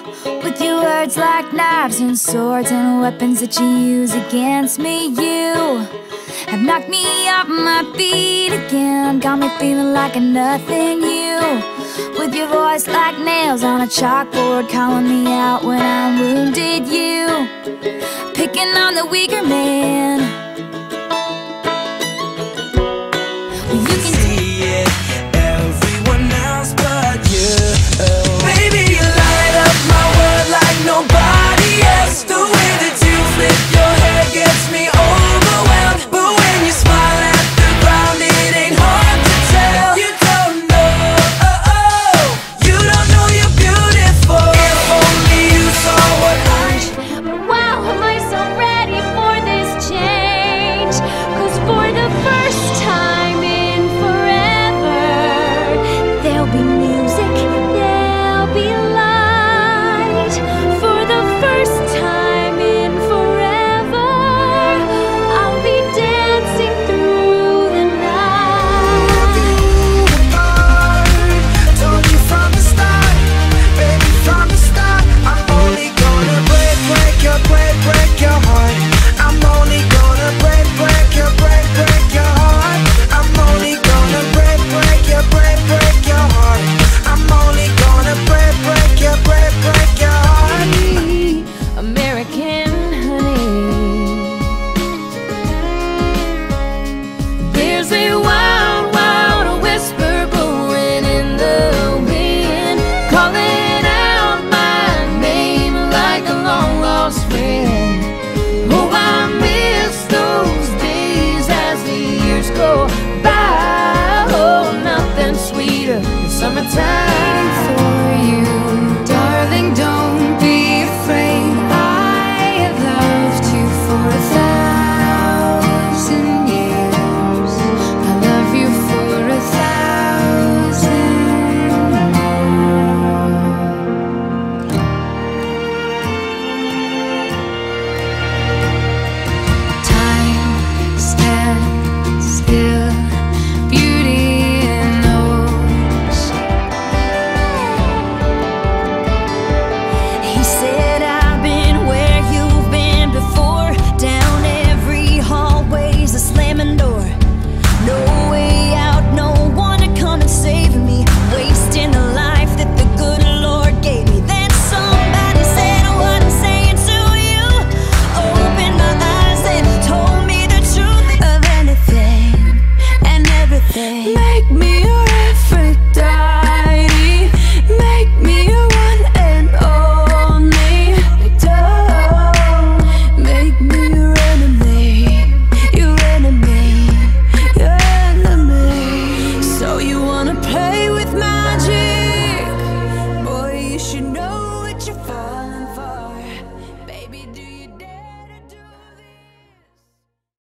with your words like knives and swords and weapons that you use against me. You have knocked me off my feet again, got me feeling like a nothing. You, with your voice like nails on a chalkboard, calling me out when I'm wounded. You, picking on the weaker man,